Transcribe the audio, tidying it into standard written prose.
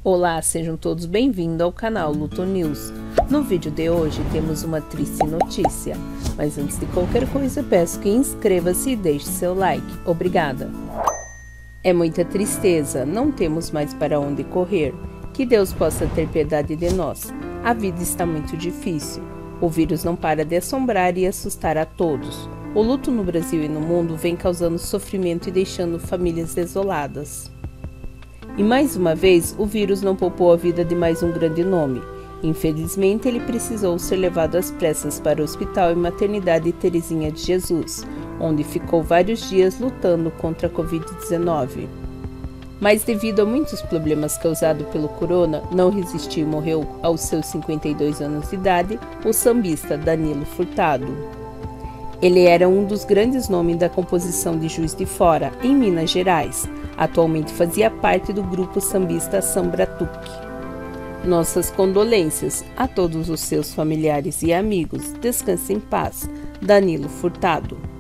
Olá, sejam todos bem-vindos ao canal Luto News. No vídeo de hoje temos uma triste notícia, mas antes de qualquer coisa peço que inscreva-se e deixe seu like. Obrigada! É muita tristeza, não temos mais para onde correr. Que Deus possa ter piedade de nós. A vida está muito difícil. O vírus não para de assombrar e assustar a todos. O luto no Brasil e no mundo vem causando sofrimento e deixando famílias desoladas. E mais uma vez, o vírus não poupou a vida de mais um grande nome. Infelizmente, ele precisou ser levado às pressas para o Hospital e Maternidade Terezinha de Jesus, onde ficou vários dias lutando contra a Covid-19. Mas devido a muitos problemas causados pelo corona, não resistiu e morreu aos seus 52 anos de idade, o sambista Danilo Furtado. Ele era um dos grandes nomes da composição de Juiz de Fora, em Minas Gerais. Atualmente fazia parte do grupo sambista Sambratuque. Nossas condolências a todos os seus familiares e amigos. Descanse em paz, Danilo Furtado.